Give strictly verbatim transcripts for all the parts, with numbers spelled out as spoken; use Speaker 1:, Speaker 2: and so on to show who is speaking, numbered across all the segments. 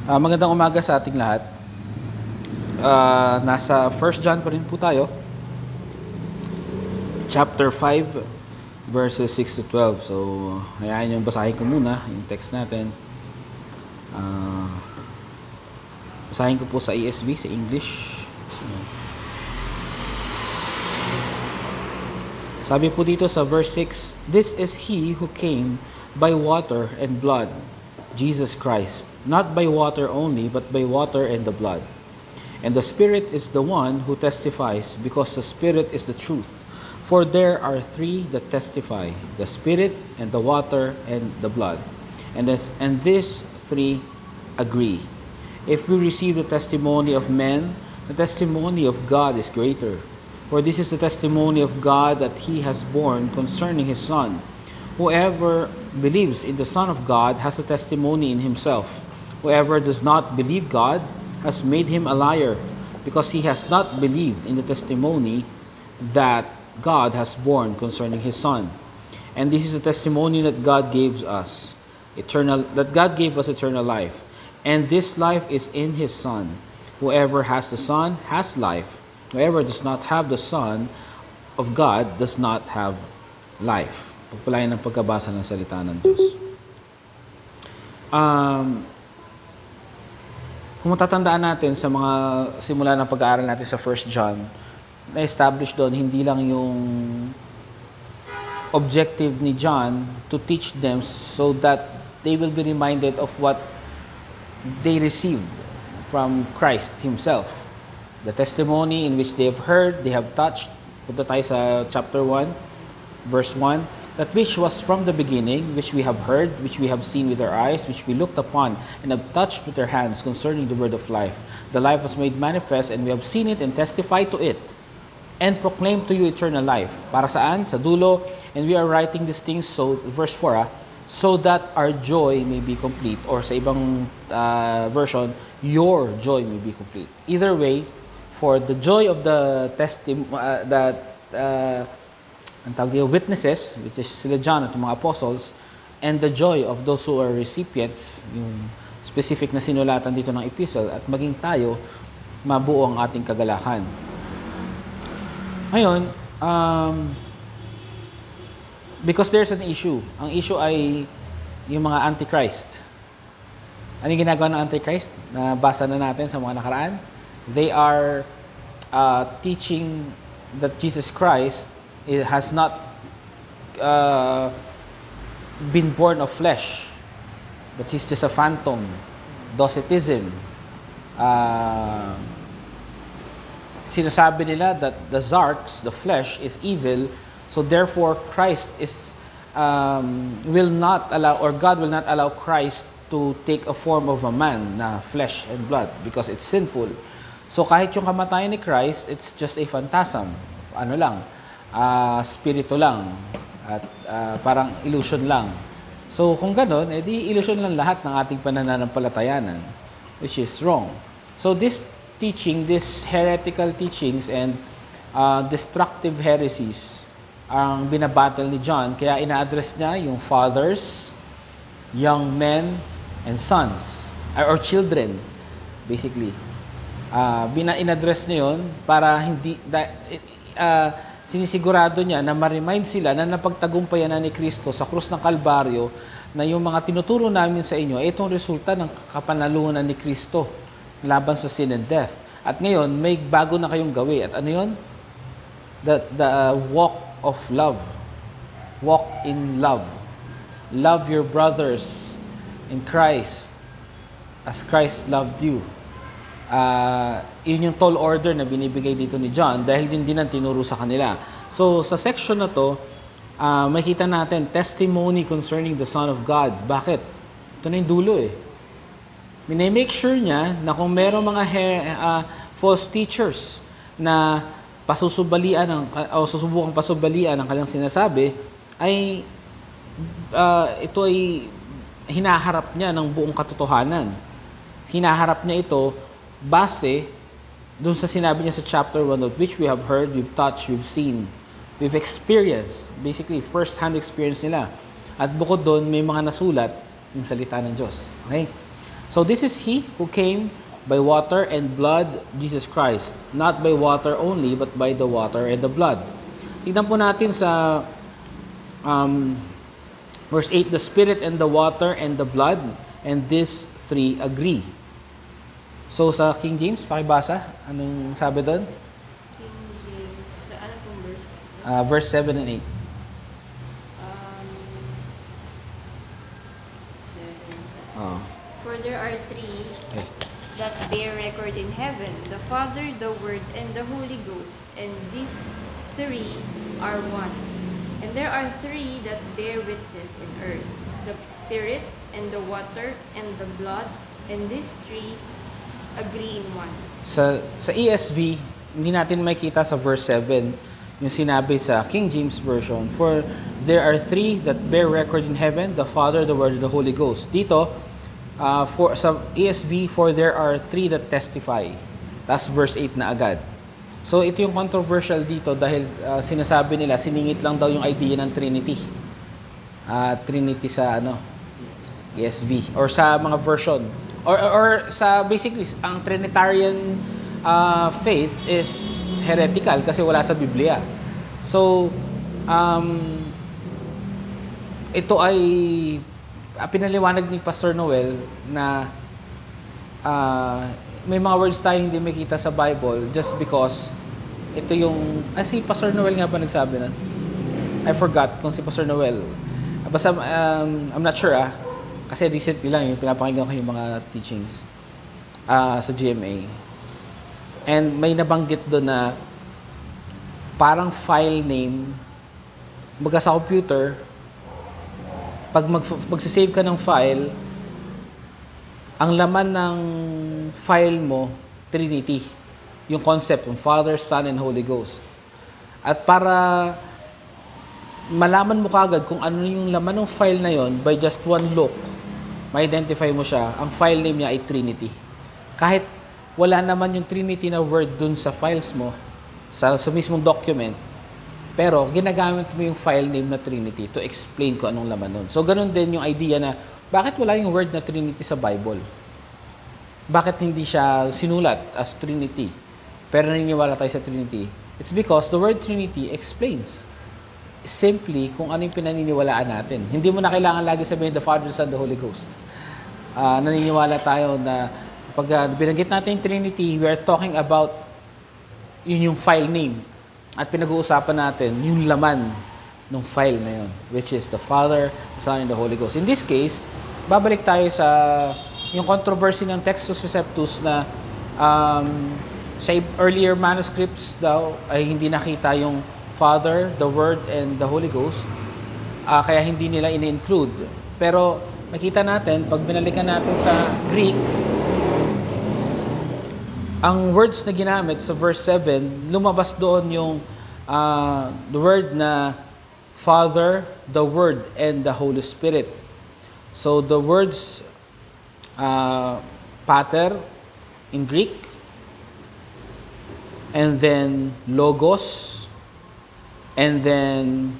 Speaker 1: Uh, magandang umaga sa ating lahat. Uh, nasa First John pa rin po tayo. Chapter five, verses six to twelve. So, hayaan yung basahin ko muna yung text natin. Uh, basahin ko po sa E S V, sa English. So, sabi po dito sa verse six, "This is he who came by water and blood, Jesus Christ, not by water only, but by water and the blood. And the Spirit is the one who testifies, because the Spirit is the truth. For there are three that testify, the Spirit and the water and the blood. And, this, and these three agree. If we receive the testimony of men, the testimony of God is greater. For this is the testimony of God that he has borne concerning his Son. Whoever believes in the Son of God has a testimony in himself. Whoever does not believe God has made him a liar, because he has not believed in the testimony that God has borne concerning his Son. And this is the testimony that God gives us, eternal that God gave us eternal life. And this life is in his Son. Whoever has the Son has life. Whoever does not have the Son of God does not have life." Pagpalain ng pagkabasa ng salita ng Diyos. Um, kung matatandaan natin sa mga simula ng pag-aaral natin sa First John, na-establish doon hindi lang yung objective ni John to teach them so that they will be reminded of what they received from Christ himself. The testimony in which they have heard, they have touched. Punta tayo sa chapter one, verse one. "That which was from the beginning, which we have heard, which we have seen with our eyes, which we looked upon, and have touched with our hands concerning the word of life. The life was made manifest, and we have seen it and testified to it, and proclaimed to you eternal life." Para saan? Sa dulo. "And we are writing these things," so, verse four, ah, "so that our joy may be complete." Or sa ibang uh, version, "your joy may be complete." Either way, for the joy of the testim- uh, that uh, ang tawag dito, witnesses, which is sila John at mga apostles, and the joy of those who are recipients, yung specific na sinulatan dito ng epistle, at maging tayo, mabuo ang ating kagalakan. Ngayon, um, because there's an issue. Ang issue ay yung mga antichrist. Ano yung ginagawa ng antichrist? Nabasa na natin sa mga nakaraan. They are uh, teaching that Jesus Christ it has not uh, been born of flesh, but he's just a phantom, Docetism. Uh, sinasabi nila that the Zarks, the flesh, is evil, so therefore Christ is um, will not allow, or God will not allow Christ to take a form of a man na flesh and blood because it's sinful. So kahit yung kamatayan ni Christ, it's just a phantasm. Ano lang, Uh, spirito lang at uh, parang illusion lang. So kung gano'n, edi illusion lang lahat ng ating pananampalatayanan, which is wrong. So this teaching, these heretical teachings and uh, destructive heresies ang binabattle ni John, kaya ina-address niya yung fathers, young men, and sons, or children, basically. Uh, bina-in-address niya yun para hindi, da, uh, sinisigurado niya na ma-remind sila na napagtagumpayan na ni Kristo sa krus ng Kalbaryo na yung mga tinuturo namin sa inyo ay itong resulta ng kapanalunan ni Kristo laban sa sin and death. At ngayon, may bago na kayong gawin. At ano yun? The, the uh, walk of love. Walk in love. Love your brothers in Christ as Christ loved you. Uh, yun yung tall order na binibigay dito ni John dahil yun din ang tinuro sa kanila. So, sa section na to, uh, makita natin testimony concerning the Son of God. Bakit? Ito na yung dulo eh. Minimake sure niya na kung merong mga he- uh, false teachers na pasusubalian ng, o susubukang pasubalian ang kanilang sinasabi, ay uh, ito ay hinaharap niya ng buong katotohanan. Hinaharap niya ito base dun sa sinabi niya sa chapter one, of which we have heard, we've touched, we've seen, we've experienced. Basically, first-hand experience nila. At bukod doon, may mga nasulat yung salita ng Diyos. Okay? So this is He who came by water and blood, Jesus Christ. Not by water only, but by the water and the blood. Tignan po natin sa um, verse eight, the Spirit and the water and the blood, and these three agree. So sa King James, pakibasa. Anong sabi doon?
Speaker 2: King James, sa ano pong verse?
Speaker 1: Uh, verse seven and eight.
Speaker 2: Um, seven.
Speaker 1: Oh.
Speaker 2: For there are three
Speaker 1: Okay.
Speaker 2: that bear record in heaven, the Father, the Word, and the Holy Ghost, and these three are one. And there are three that bear witness in earth, the Spirit, and the water, and the blood, and these three agree in one.
Speaker 1: Sa, sa E S V, hindi natin makita sa verse seven yung sinabi sa King James Version, for there are three that bear record in heaven, the Father, the Word, and the Holy Ghost. Dito, uh, for, sa E S V, for there are three that testify. That's verse eight na agad. So ito yung controversial dito dahil uh, sinasabi nila, siningit lang daw yung idea ng Trinity. Uh, Trinity sa ano? E S V. Or sa mga version. Or, or sa basically, ang Trinitarian uh, faith is heretical kasi wala sa Biblia. So, um, ito ay uh, pinaliwanag ni Pastor Noel na uh, may mga words tayo hindi makita sa Bible just because ito yung, ah, si Pastor Noel nga ba nagsabi na? I forgot kung si Pastor Noel. Basta, um, I'm not sure ah, kasi recently lang yung pinapakinggan ko yung mga teachings uh, sa G M A. And may nabanggit doon na parang file name, baga sa computer, pag mag, magsisave ka ng file, ang laman ng file mo, Trinity. Yung concept, yung Father, Son, and Holy Ghost. At para malaman mo kagad kung ano yung laman ng file na yon by just one look, ma-identify mo siya, ang file name niya ay Trinity. Kahit wala naman yung Trinity na word dun sa files mo, sa, sa mismong document, pero ginagamit mo yung file name na Trinity to explain kung anong laman nun. So, ganun din yung idea na, bakit wala yung word na Trinity sa Bible? Bakit hindi siya sinulat as Trinity? Pero naniniwala tayo sa Trinity. It's because the word Trinity explains simply kung ano yung pinaniniwalaan natin. Hindi mo na kailangan lagi sabihin the Father, the Son, the Holy Ghost. Uh, naniniwala tayo na pag uh, binanggit natin yung Trinity, we are talking about yun yung file name. At pinag-uusapan natin yung laman ng file na yun, which is the Father, the Son, and the Holy Ghost. In this case, babalik tayo sa yung controversy ng Textus Receptus na um, sa earlier manuscripts daw ay hindi nakita yung Father, the Word, and the Holy Ghost. Uh, kaya hindi nila ini-include. Pero nakita natin, pag binalikan natin sa Greek, ang words na ginamit sa verse seven, lumabas doon yung uh, the word na Father, the Word, and the Holy Spirit. So the words uh, Pater in Greek, and then Logos, and then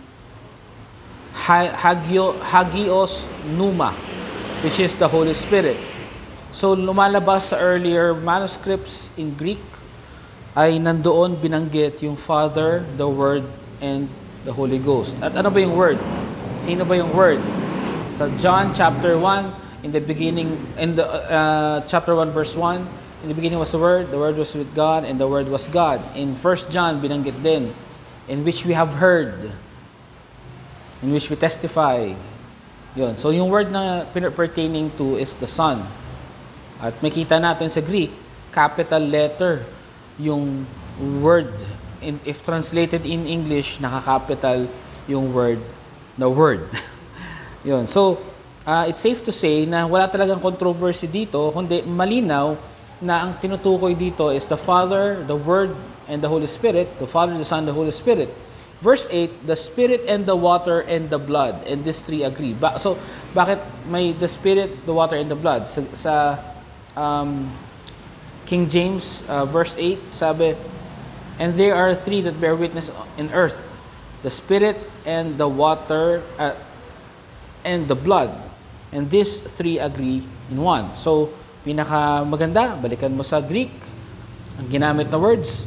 Speaker 1: Hagio, Hagios Pneuma, which is the Holy Spirit. So lumalabas sa earlier manuscripts in Greek ay nandoon binanggit yung Father, the Word, and the Holy Ghost. At ano ba yung Word? Sino ba yung Word? Sa John chapter one, in the beginning, in the uh, chapter one verse one, in the beginning was the Word, the Word was with God, and the Word was God. In First John, binanggit din, in which we have heard, in which we testify. Yun. So yung word na pertaining to is the Son. At makita natin sa Greek, capital letter yung word. In, if translated in English, naka-capital yung word na word. Yun. So, uh, it's safe to say na wala talagang controversy dito, kundi malinaw na ang tinutukoy dito is the Father, the Word, and the Holy Spirit. The Father, the Son, the Holy Spirit. Verse eight, the Spirit and the water and the blood. And these three agree. Ba- so, bakit may the Spirit, the water, and the blood? Sa, sa um, King James, uh, verse eight, sabi, and there are three that bear witness in earth, the Spirit and the water uh, and the blood. And these three agree in one. So, pinaka maganda, balikan mo sa Greek, ang ginamit na words.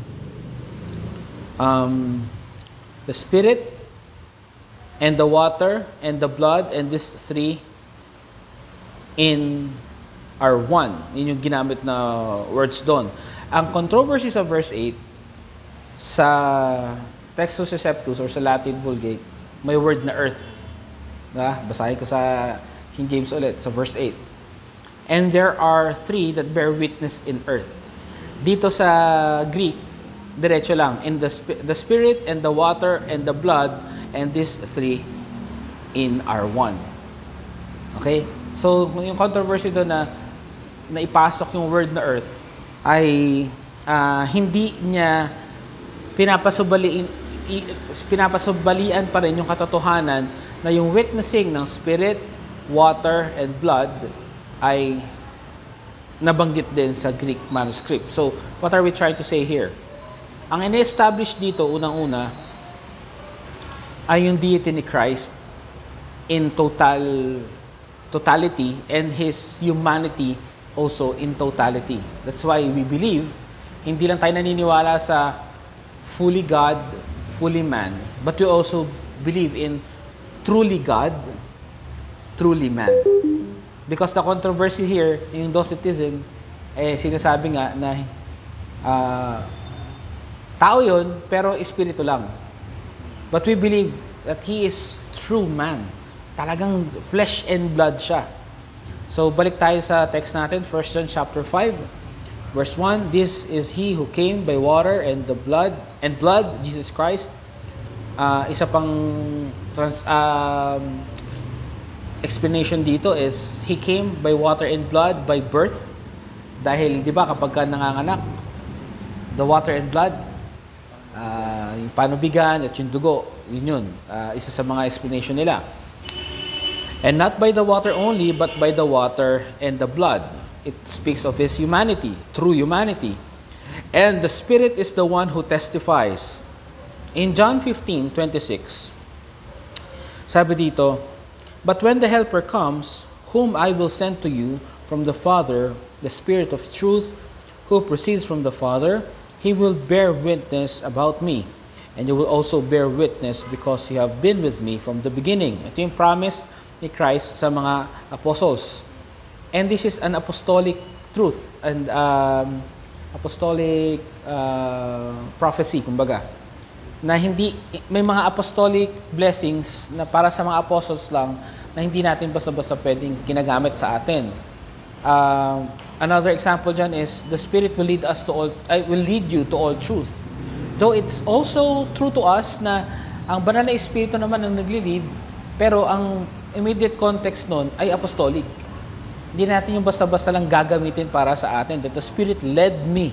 Speaker 1: Um, the Spirit, and the water, and the blood, and these three in are one. Yun yung ginamit na words doon. Ang controversy sa verse eight, sa Textus Receptus or sa Latin Vulgate, may word na earth. Diba? Basahin ko sa King James ulit, sa verse eight. And there are three that bear witness in earth. Dito sa Greek, diretso lang. In the, the Spirit, and the water, and the blood, and these three in are one. Okay? So, yung controversy doon na naipasok yung word na earth ay uh, hindi niya pinapasubaliin, pinapasubalian pa rin yung katotohanan na yung witnessing ng Spirit, water, and blood ay nabanggit din sa Greek manuscript. So, what are we trying to say here? Ang in-establish dito, unang-una, ay yung deity ni Christ in total totality and His humanity also in totality. That's why we believe, hindi lang tayo naniniwala sa fully God, fully man, but we also believe in truly God, truly man. Because the controversy here, yung Docetism, eh sinasabi nga na uh, tao yun, pero espiritu lang. But we believe that He is true man. Talagang flesh and blood siya. So, balik tayo sa text natin, First John chapter five, verse one. This is He who came by water and the blood, and blood, Jesus Christ. Uh, isa pang trans, um, explanation dito is, He came by water and blood, by birth. Dahil, di ba, kapag ka nanganganak, the water and blood, uh, yung panubigan at yung dugo, yun yun. Uh, isa sa mga explanation nila. And not by the water only, but by the water and the blood. It speaks of His humanity, true humanity. And the Spirit is the one who testifies. In John fifteen twenty-six, sabi dito, but when the Helper comes, whom I will send to you from the Father, the Spirit of truth, who proceeds from the Father, He will bear witness about me. And you will also bear witness because you have been with me from the beginning. Ito yung promise ni Christ sa mga apostles. And this is an apostolic truth and um, apostolic uh, prophecy, kumbaga. Na hindi, may mga apostolic blessings na para sa mga apostles lang na hindi natin basta-basta pwedeng ginagamit sa atin. Uh, another example dyan is, the Spirit will lead us to all, uh, will lead you to all truth. Though it's also true to us na ang banal na Espiritu naman ang nagli-lead, pero ang immediate context nun ay apostolic. Hindi natin yung basta-basta lang gagamitin para sa atin. That the Spirit led me.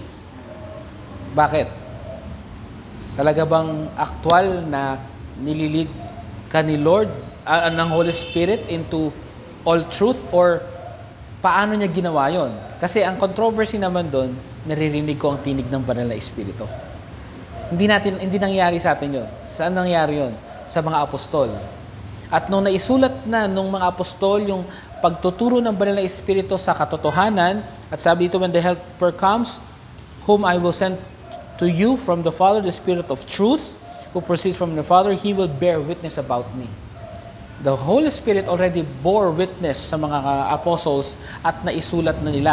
Speaker 1: Bakit? Talaga bang actual na nililid ka ni Lord, uh, ng Holy Spirit into all truth, or paano niya ginawa yon? Kasi ang controversy naman doon, naririnig ko ang tinig ng banal na Espiritu. Hindi natin, hindi nangyari sa atin yon. Saan nangyari yon? Sa mga apostol. At nung naisulat na nung mga apostol yung pagtuturo ng banal na Espiritu sa katotohanan, at sabi dito, when the Helper comes, whom I will send to you from the Father, the Spirit of truth, who proceeds from the Father, He will bear witness about me. The Holy Spirit already bore witness sa mga apostles at naisulat na nila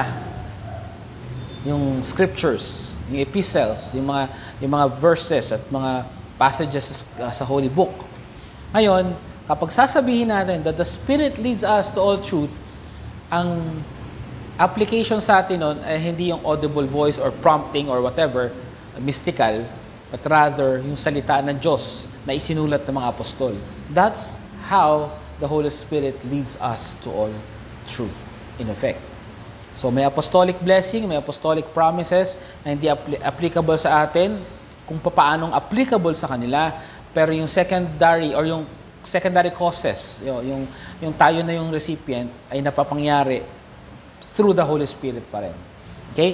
Speaker 1: yung scriptures, yung epistles, yung mga, yung mga verses at mga passages sa Holy Book. Ngayon, kapag sasabihin natin that the Spirit leads us to all truth, ang application sa atin nun ay hindi yung audible voice or prompting or whatever, mystical, but rather yung salita ng Diyos na isinulat ng mga apostol. That's how the Holy Spirit leads us to all truth, in effect. So may apostolic blessing, may apostolic promises na hindi apl- applicable sa atin, kung paanong applicable sa kanila, pero yung secondary or yung secondary causes, yung, yung, yung tayo na yung recipient, ay napapangyari through the Holy Spirit pa rin. Okay?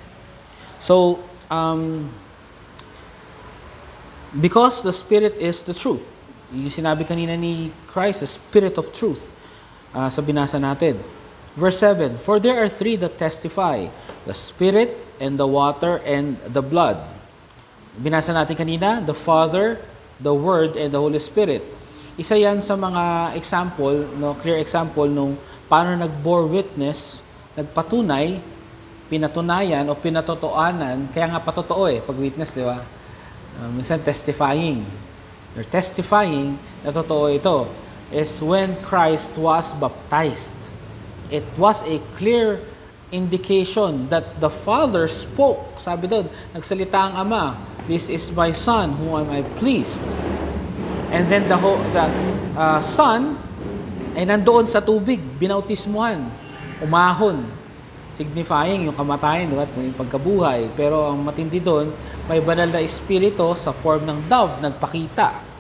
Speaker 1: So, um, because the Spirit is the truth, yung sinabi kanina ni Christ, the Spirit of truth, uh, sa binasa natin. Verse seven, for there are three that testify, the Spirit and the water and the blood. Binasa natin kanina, the Father, the Word, and the Holy Spirit. Isa yan sa mga example, no, clear example nung paano nag-bore witness, nagpatunay, pinatunayan o pinatotoanan, kaya nga patotoo eh, pag witness, di ba? Uh, minsan testifying. You're testifying na totoo ito is when Christ was baptized. It was a clear indication that the Father spoke. Sabi doon, nagsalita ang Ama, this is my Son whom am I pleased. And then the, the uh, Son ay nandoon sa tubig, binautismuhan, umahon, signifying yung kamatayan, diba? Yung pagkabuhay. Pero ang matindi doon, may banal na espiritu sa form ng dove, nagpakita.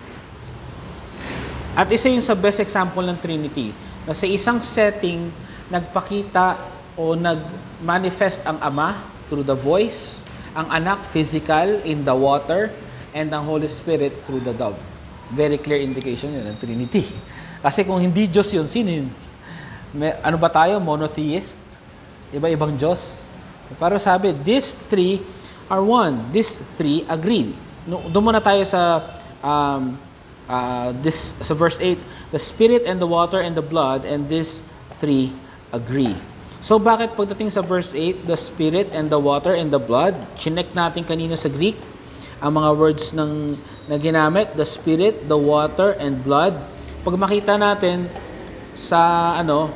Speaker 1: At isa yun sa best example ng Trinity, na sa isang setting, nagpakita o nag-manifest ang Ama through the voice, ang Anak physical in the water, and ang Holy Spirit through the dove. Very clear indication yun ng Trinity. Kasi kung hindi Diyos yun, sino yun? May, ano ba tayo? Monotheist? Iba-ibang Diyos? Pero sabi, these three are one. These three agree. Doon muna tayo sa um, uh, this sa verse eight. The Spirit and the water and the blood, and these three agree. So bakit pagdating sa verse eight, the Spirit and the water and the blood, chinek natin kanina sa Greek, ang mga words ng, na ginamit, the Spirit, the water, and blood. Pag makita natin sa ano,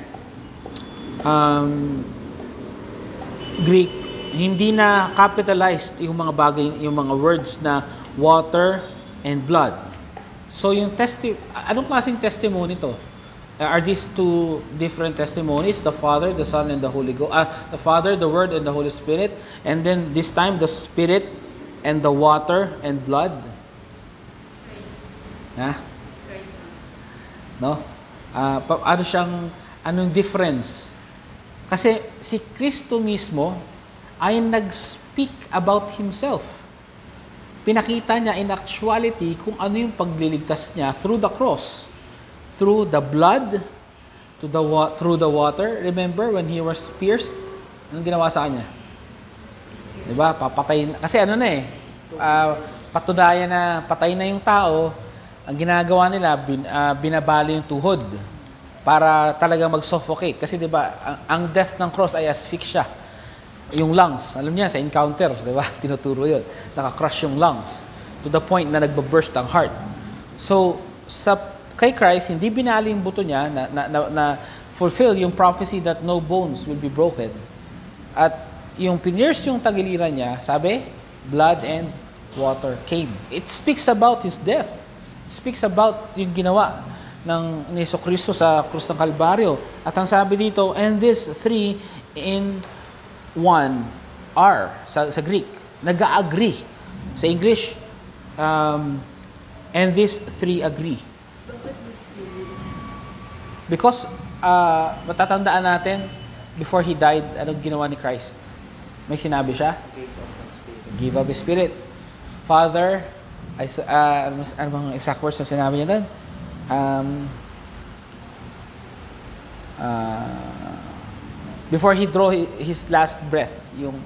Speaker 1: um, Greek, hindi na capitalized yung mga bagay, yung mga words na water and blood. So yung testi anong klaseng testimony to? Are these two different testimonies? The Father, the Son, and the Holy Ghost. Uh, the Father, the Word, and the Holy Spirit. And then this time, the Spirit and the water and blood. Ha? No? Uh, pa ano siyang, anong difference? Kasi si Kristo mismo ay nag-speak about Himself. Pinakita niya in actuality kung ano yung pagliligtas niya through the cross. Through the blood, to the wa- through the water. Remember when He was pierced? Anong ginawa sa kanya? Diba? Papatay. Kasi ano na eh, uh, patunayan na patay na yung tao, ang ginagawa nila, bin, uh, binabali yung tuhod para talaga mag-suffocate. Kasi diba, ang, ang death ng cross ay asphyxia. Yung lungs, alam niya, sa encounter, diba? Tinuturo yun. Naka-crush yung lungs to the point na nagbaburst ang heart. So, sa kay Christ, hindi binali yung buto niya na, na, na, na fulfill yung prophecy that no bones will be broken. At yung pinierce yung tagiliran niya, sabi, blood and water came. It speaks about His death. It speaks about yung ginawa ng ni Jesucristo sa krus ng Kalbaryo. At ang sabi dito, and these three in one are, sa, sa Greek, nag-agree. Sa English, um, and these three agree. Because, uh, matatandaan natin, before He died, anong ginawa ni Christ? May sinabi siya? Give up His Spirit. Father, I, uh, ano, ano bang exact words na sinabi niya doon? Um, uh, before He draw His last breath, yung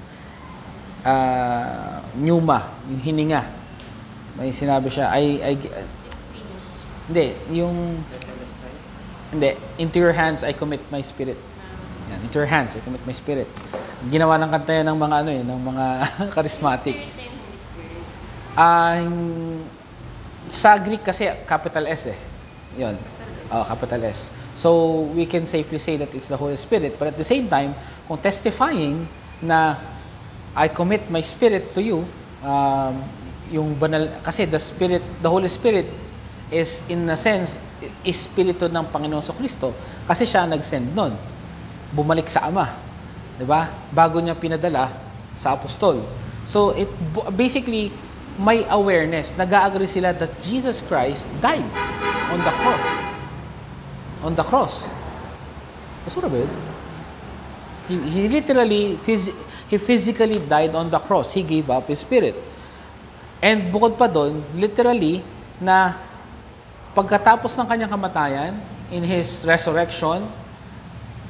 Speaker 1: uh, pneuma, yung hininga, may sinabi siya, I, I, uh, hindi, yung Hindi, into your hands I commit my spirit. Yan, into your hands I commit my spirit. Ginawa ng kanta yan ng mga ano eh, ng mga charismatic. Ah, uh, sa Greek kasi capital S eh. 'Yon. Oh, capital S. So we can safely say that it's the Holy Spirit, but at the same time, kung testifying na I commit my spirit to you, um, yung banal kasi the Spirit, the Holy Spirit is in a sense espiritu ng Panginoon Kristo kasi siya nag-send nun. Bumalik sa Ama. 'Di ba? Bago niya pinadala sa apostol. So it basically may awareness. Nag-agree sila that Jesus Christ died on the cross. On the cross. That's what it. He, he literally phys- he physically died on the cross. He gave up his spirit. And bukod pa doon, literally na pagkatapos ng kanyang kamatayan, in His resurrection,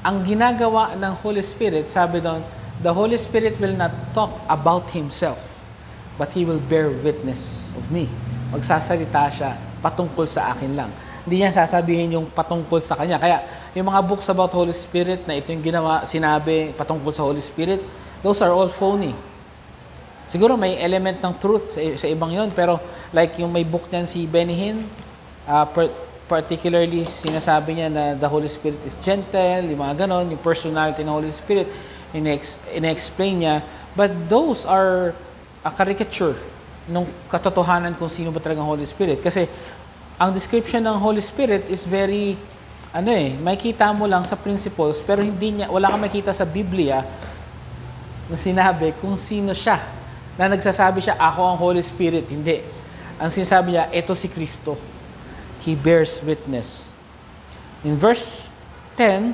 Speaker 1: ang ginagawa ng Holy Spirit, sabi doon, the Holy Spirit will not talk about Himself, but He will bear witness of me. Magsasalita siya patungkol sa akin lang. Hindi niya sasabihin yung patungkol sa Kanya. Kaya yung mga books about Holy Spirit na ito yung ginawa, sinabi patungkol sa Holy Spirit, those are all phony. Siguro may element ng truth sa, sa ibang yon, pero like yung may book niyan si Benny Hinn, uh, per, particularly sinasabi niya na the Holy Spirit is gentle, yung mga ganon, yung personality ng Holy Spirit, ina-explain niya, but those are a caricature ng katotohanan kung sino ba talagang Holy Spirit. Kasi ang description ng Holy Spirit is very, ano eh, makikita mo lang sa principles, pero hindi niya, wala kang makita sa Biblia na sinabi kung sino siya, na nagsasabi siya, ako ang Holy Spirit. Hindi. Ang sinasabi niya, ito si Kristo. He bears witness. In verse ten,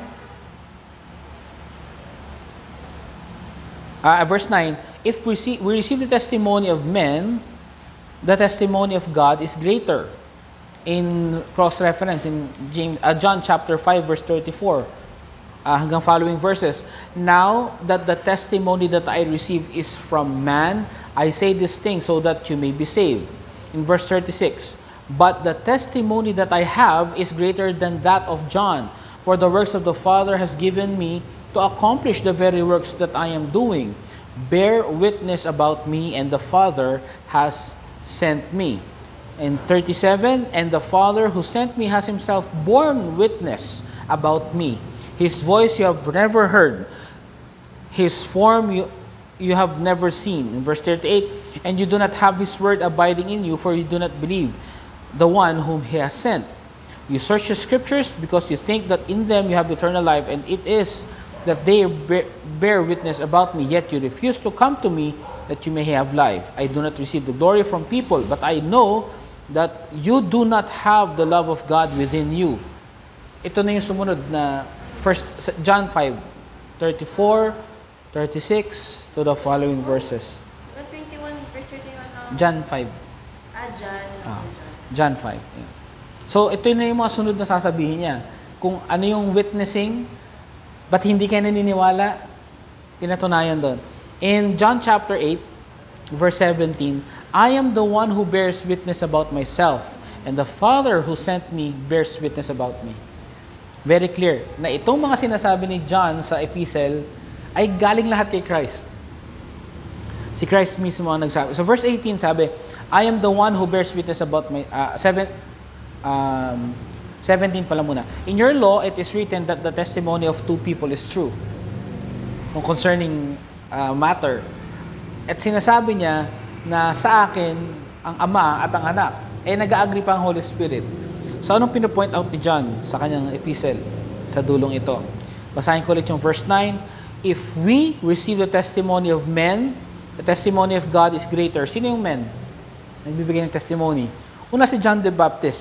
Speaker 1: uh, verse nine, if we, see, we receive the testimony of men, the testimony of God is greater. In cross-reference, in James, uh, John chapter five, verse thirty-four, uh, hanggang following verses, now that the testimony that I receive is from man, I say this thing so that you may be saved. In verse thirty-six, but the testimony that I have is greater than that of John, for the works of the Father has given me to accomplish the very works that I am doing. Bear witness about me, and the Father has sent me. In thirty-seven, and the Father who sent me has himself borne witness about me. His voice you have never heard, his form you, you have never seen. In verse thirty-eight, and you do not have his word abiding in you, for you do not believe the one whom he has sent. You search the scriptures because you think that in them you have eternal life, and it is that they bear witness about me, yet you refuse to come to me that you may have life. I do not receive the glory from people, but I know that you do not have the love of God within you. Ito na yung sumunod na first John five, thirty-four, thirty-six to the following verses.
Speaker 2: twenty-one, verse thirty-one. How?
Speaker 1: John five.
Speaker 2: Ah, John.
Speaker 1: Ah, John five. Yeah. So, ito na yung mga sunod na sasabihin niya. Kung ano yung witnessing, ba't hindi kayo naniniwala? Pinatunayan doon. In John chapter eight, verse seventeen, I am the one who bears witness about myself, and the Father who sent me bears witness about me. Very clear na itong mga sinasabi ni John sa epistle ay galing lahat kay Christ. Si Christ mismo ang nagsabi. So verse eighteen sabi, I am the one who bears witness about my... Uh, seven, um, seventeen pala muna. In your law, it is written that the testimony of two people is true. Kung concerning uh, matter. At sinasabi niya na sa akin, ang Ama at ang Anak, eh nag-agree pa ang Holy Spirit. So anong pinopoint out ni John sa kanyang epistle sa dulong ito? Basahin ko ulit yung verse nine. If we receive the testimony of men, the testimony of God is greater. Sino yung men? Nagbibigay ng testimony. Una si John the Baptist.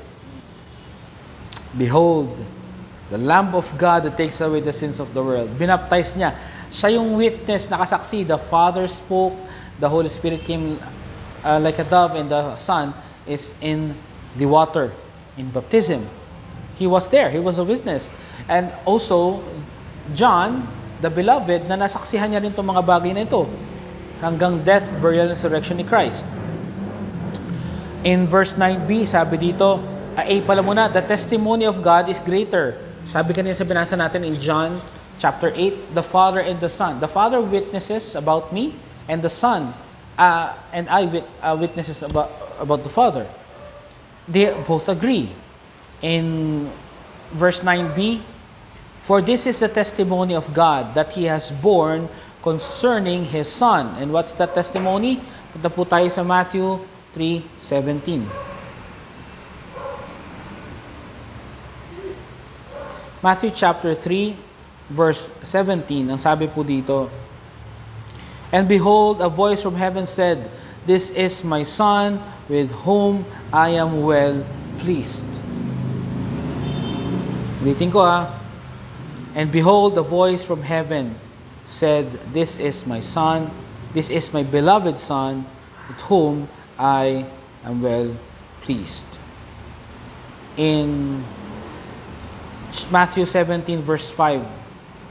Speaker 1: Behold, the Lamb of God that takes away the sins of the world. Binaptize niya. Siya yung witness, nakasaksi. The Father spoke, the Holy Spirit came uh, like a dove, and the Son is in the water, in baptism. He was there. He was a witness. And also, John, the beloved, na nasaksihan niya rin itong mga bagay na ito hanggang death, burial, and resurrection ni Christ. In verse nine b, sabi dito, uh, A pala muna, the testimony of God is greater. Sabi kanina sa binasa natin in John chapter eight, the Father and the Son. The Father witnesses about me, and the Son, uh, and I wit, uh, witnesses about, about the Father. They both agree. In verse nine b, for this is the testimony of God that He has borne concerning His Son. And what's that testimony? Punta po tayo sa Matthew three seventeen. Matthew chapter three, verse seventeen. Ang sabi po dito, and behold, a voice from heaven said, this is my Son, with whom I am well pleased. Ulitin ko ha. And behold, a voice from heaven said, this is my Son, this is my beloved Son, with whom I am well pleased. In Matthew seventeen, verse five,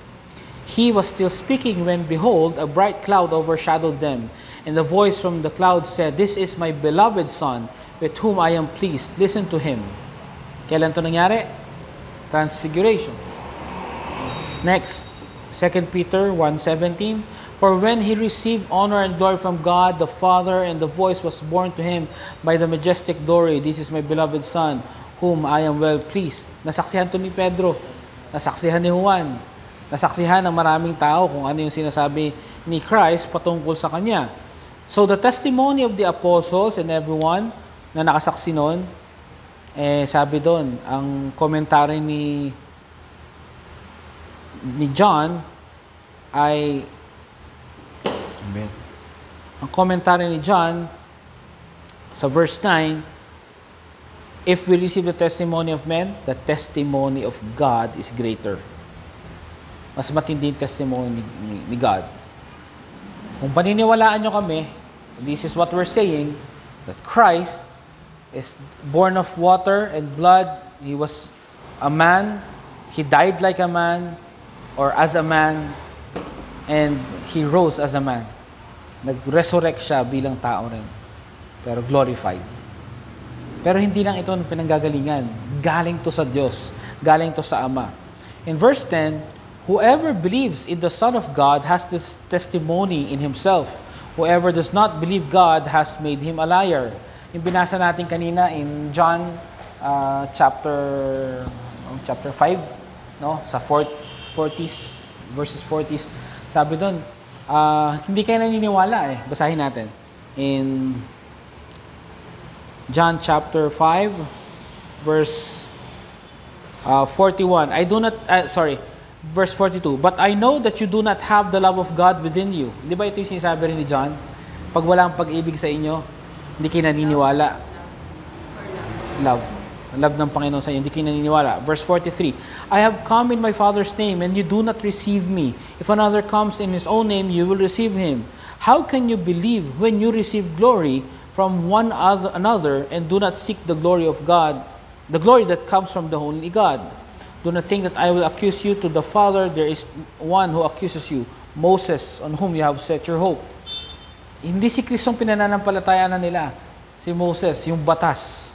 Speaker 1: He was still speaking when, behold, a bright cloud overshadowed them. And the voice from the cloud said, "This is my beloved Son, with whom I am pleased. Listen to him." Kailan ito nangyari? Transfiguration. Next, Second Peter one seventeen. For when he received honor and glory from God the Father, and the voice was borne to him by the majestic glory, "This is my beloved Son, whom I am well pleased." Nasaksihan to ni Pedro. Nasaksihan ni Juan. Nasaksihan ng maraming tao kung ano yung sinasabi ni Christ patungkol sa Kanya. So the testimony of the apostles and everyone na nakasaksi noon, eh, sabi doon, ang komentary ni ni John ay ang komentary ni John sa verse nine, if we receive the testimony of men, the testimony of God is greater. Mas matindi yung testimony ni, ni God. Kung paniniwalaan nyo kami, this is what we're saying, that Christ is born of water and blood. He was a man. He died like a man or as a man. And He rose as a man. Nag-resurrect siya bilang tao rin. Pero glorified. Pero hindi lang ito ang pinanggagalingan. Galing to sa Diyos. Galing to sa Ama. In verse ten, whoever believes in the Son of God has this testimony in himself. Whoever does not believe God has made him a liar. Yung binasa natin kanina in John uh, chapter um, chapter five, no, sa forties verses forties, sabi doon, uh, hindi kayo naniniwala eh. Basahin natin in John chapter five verse uh, forty-one. I do not uh, sorry, verse forty-two. But I know that you do not have the love of God within you. Di ba ito yung sinasabi rin ni John? Pag wala ang pag-ibig sa inyo, hindi kayo naniniwala. Love. Love ng Panginoon sa inyo, hindi kayo naniniwala. Verse forty-three. I have come in my Father's name, and you do not receive me. If another comes in his own name, you will receive him. How can you believe when you receive glory from one other, another, and do not seek the glory of God, the glory that comes from the only God? Do not think that I will accuse you to the Father. There is one who accuses you, Moses, on whom you have set your hope. Hindi si Kristong pinananampalatayaan na nila. Si Moses, yung batas.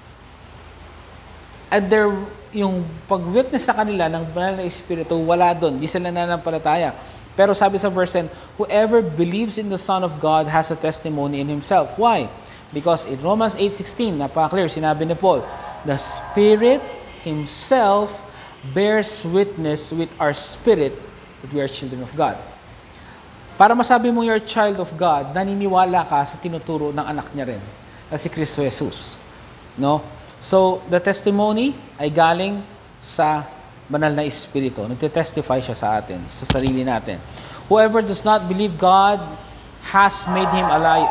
Speaker 1: At there, yung pag-witness sa kanila ng banal na Espiritu, wala doon. Di sila nananampalataya. Pero sabi sa verse ten, whoever believes in the Son of God has a testimony in himself. Why? Because in Romans eight sixteen, napaka-clear, sinabi ni Paul, the Spirit Himself bears witness with our spirit that we are children of God. Para masabi mo you're a child of God, naniniwala ka sa tinuturo ng anak niya rin, na si Kristo Jesus. No? So, the testimony ay galing sa banal na Espiritu. Nagte-testify siya sa atin, sa sarili natin. Whoever does not believe God has made him a liar.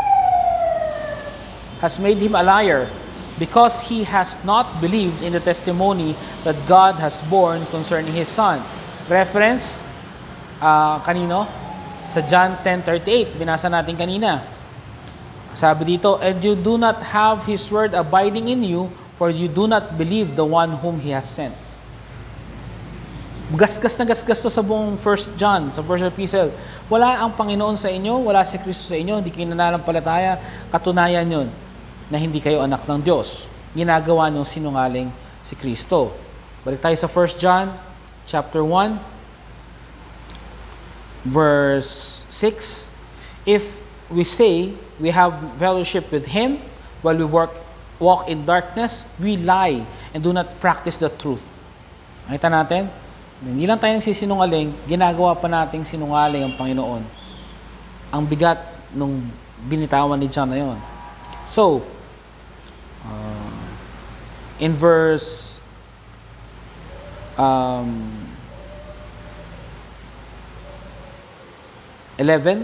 Speaker 1: Has made him a liar because he has not believed in the testimony that God has borne concerning His Son. Reference, uh, kanino? Sa John ten thirty-eight, binasa natin kanina. Sabi dito, and you do not have His word abiding in you, for you do not believe the one whom He has sent. Gasgas na gasgas to sa buong First John, sa first epistle. Wala ang Panginoon sa inyo, wala si Kristo sa inyo, hindi kayo nananampalataya, katunayan yun na hindi kayo anak ng Diyos. Ginagawa niyong sinungaling si Kristo. Balik tayo sa First John, chapter one, verse six. If we say we have fellowship with Him while we work, walk in darkness, we lie and do not practice the truth. Nakita natin? Hindi lang tayo nagsisinungaling, ginagawa pa nating sinungaling ang Panginoon. Ang bigat nung binitawan ni John na yun. So, uh, in verse um, eleven,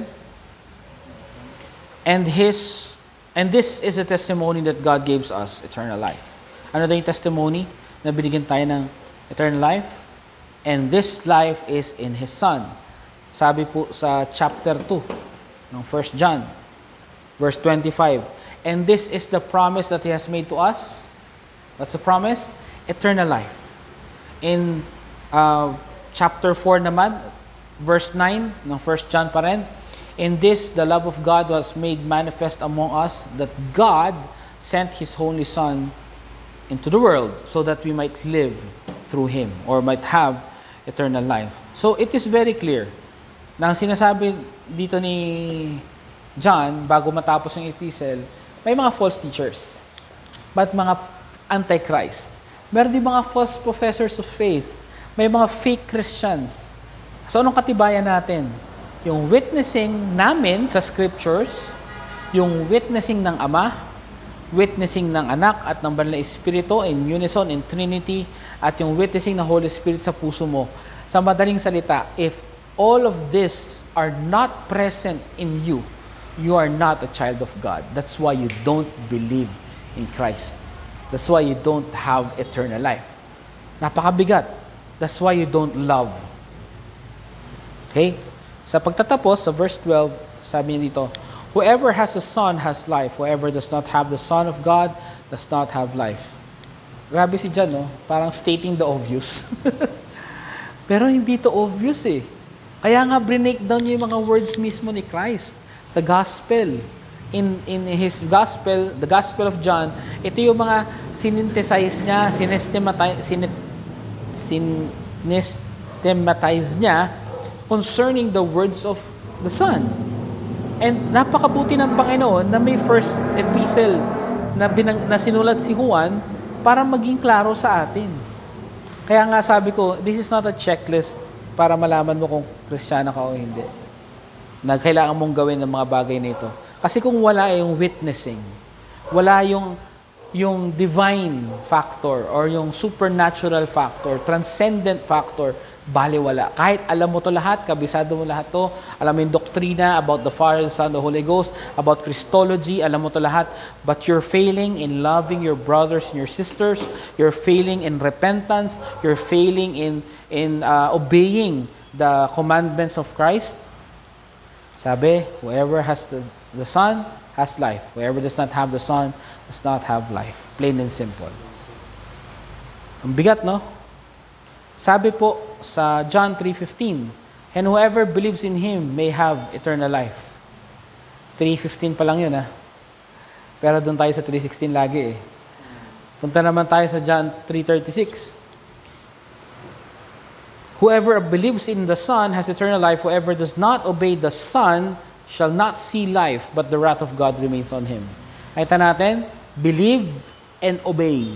Speaker 1: and his and this is a testimony that God gives us, eternal life. Ano daw yung testimony na binigyan tayo ng eternal life? And this life is in His Son. Sabi po sa chapter two ng First John, verse twenty-five. And this is the promise that He has made to us. What's the promise? Eternal life. In uh, chapter four naman, verse nine, ng First John pa rin. In this, the love of God was made manifest among us, that God sent His only Son into the world so that we might live through Him or might have eternal life. So, it is very clear na ang sinasabi dito ni John, bago matapos ang epistle, may mga false teachers, but mga antichrist. Meron din mga false professors of faith. May mga fake Christians. So, anong katibayan natin? Yung witnessing namin sa scriptures, yung witnessing ng Ama, witnessing ng Anak at ng Banal na Espiritu in unison, in Trinity, at yung witnessing ng Holy Spirit sa puso mo. Sa madaling salita, if all of this are not present in you, you are not a child of God. That's why you don't believe in Christ. That's why you don't have eternal life. Napakabigat. That's why you don't love. Okay? Sa pagtatapos, sa verse twelve, sabi niya dito, whoever has a son has life. Whoever does not have the Son of God does not have life. Grabe si John, no? Parang stating the obvious. Pero hindi to obvious eh. Kaya nga break down niya yung mga words mismo ni Christ sa gospel. In in his gospel, the gospel of John, ito yung mga sinynthesize niya, sinestematize, sin, sinestematize niya concerning the words of the Son. And napakabuti ng Panginoon na may first epistle na, binang, na sinulat si Juan para maging klaro sa atin. Kaya nga sabi ko, this is not a checklist para malaman mo kung Kristiyano ka o hindi. Na kailangan mong gawin ng mga bagay na ito. Kasi kung wala yung witnessing, wala yung, yung divine factor or yung supernatural factor, transcendent factor, baliwala. Kahit alam mo to lahat, kabisado mo lahat to, alam mo yung doktrina about the Father, the Son, the Holy Ghost, about Christology, alam mo to lahat, but you're failing in loving your brothers and your sisters, you're failing in repentance, you're failing in, in uh, obeying the commandments of Christ. Sabi, whoever has the, the Son has life. Whoever does not have the Son does not have life. Plain and simple. Ang bigat, no? Sabi po sa John three fifteen, and whoever believes in Him may have eternal life. three fifteen pa lang yun, ha? Pero doon tayo sa three sixteen lagi, eh. Punta naman tayo sa John three thirty-six. Whoever believes in the Son has eternal life. Whoever does not obey the Son shall not see life, but the wrath of God remains on him. Nakita natin, believe and obey.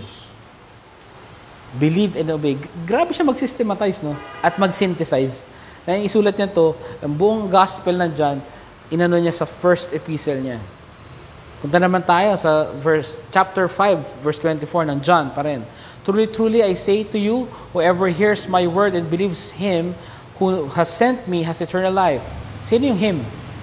Speaker 1: Believe and obey. Grabe siya mag-systematize, no? At mag-synthesize. Kaya isulat niya to, ang buong gospel na John, inano niya sa first epistle niya. Punta naman tayo sa verse, chapter five, verse twenty-four ng John pa rin. Truly, truly, I say to you, whoever hears my word and believes Him who has sent me has eternal life. Sino yung Him?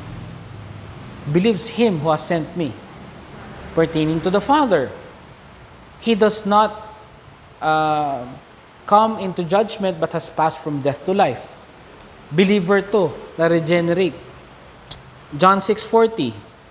Speaker 1: Believes Him who has sent me. Pertaining to the Father. He does not uh, come into judgment but has passed from death to life. Believer to, na regenerate. John six forty.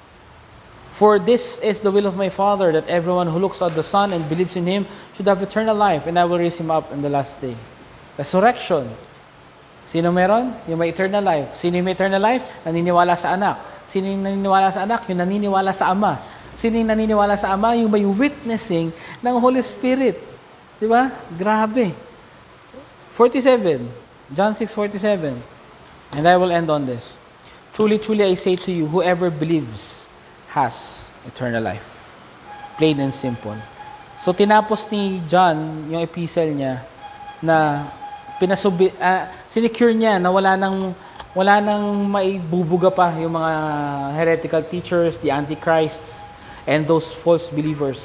Speaker 1: For this is the will of my Father, that everyone who looks at the Son and believes in Him should have eternal life, and I will raise him up in the last day. Resurrection. Sino meron? Yung may eternal life. Sino yung may eternal life? Naniniwala sa anak. Sino yung naniniwala sa anak? Yung naniniwala sa ama. Sino yung naniniwala sa ama? Yung may witnessing ng Holy Spirit. Di ba? Grabe. forty-seven. John six forty-seven. And I will end on this. Truly, truly, I say to you, whoever believes has eternal life. Plain and simple. So, tinapos ni John yung epistle niya na pinasubi, uh, sinecure niya na wala nang, wala nang maibubuga pa yung mga heretical teachers, the antichrists, and those false believers.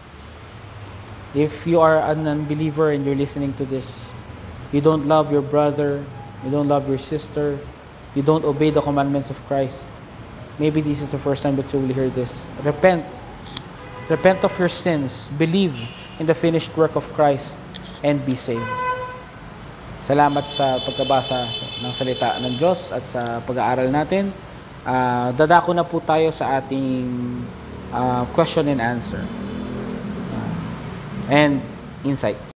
Speaker 1: If you are an unbeliever and you're listening to this, you don't love your brother, you don't love your sister, you don't obey the commandments of Christ, maybe this is the first time that you will hear this. Repent. Repent of your sins. Believe in the finished work of Christ and be saved. Salamat sa pagkabasa ng salita ng Diyos at sa pag-aaral natin. Uh, dadako na po tayo sa ating uh, question and answer. Uh, and insights.